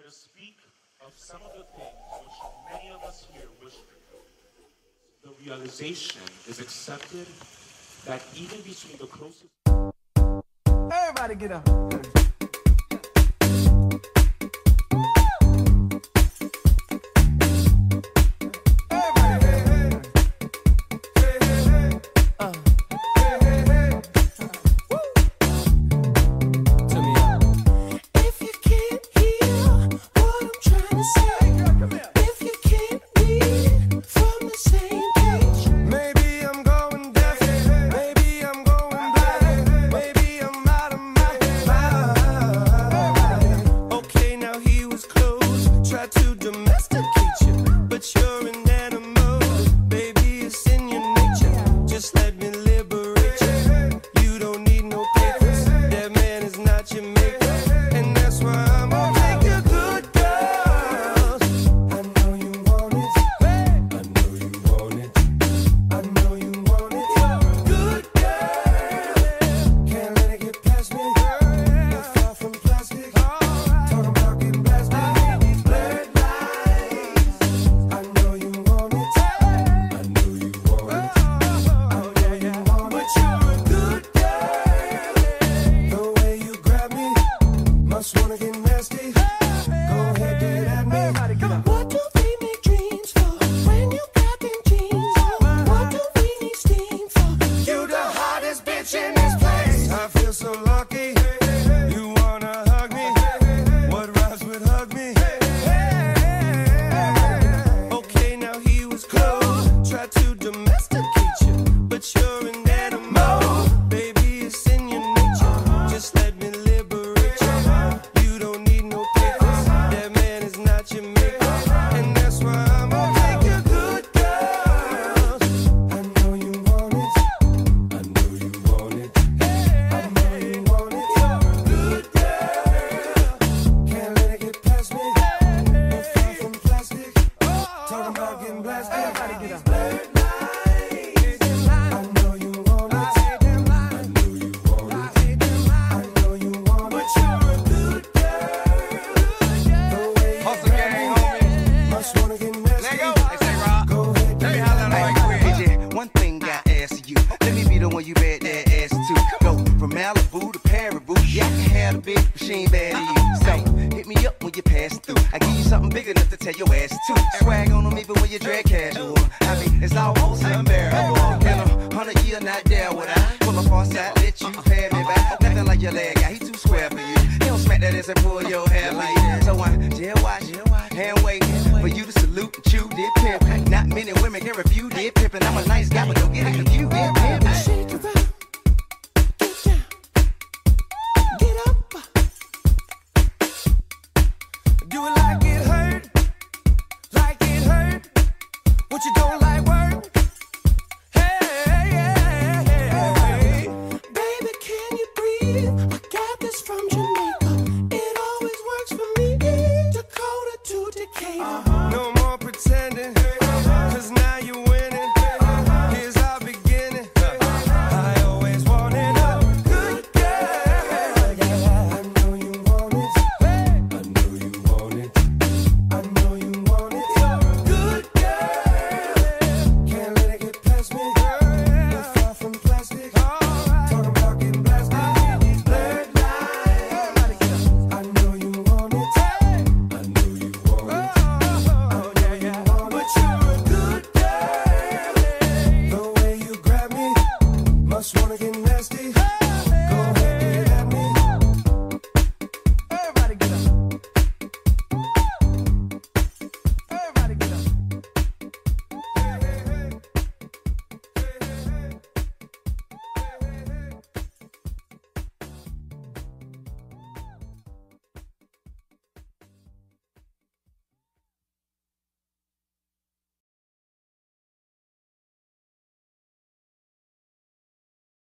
to speak of some of the things which many of us here wish the realization is accepted that even between the closest... Everybody get up. For you to salute and chew, did pimp. Not many women can refuse, did pimp. And I'm a nice guy, but don't get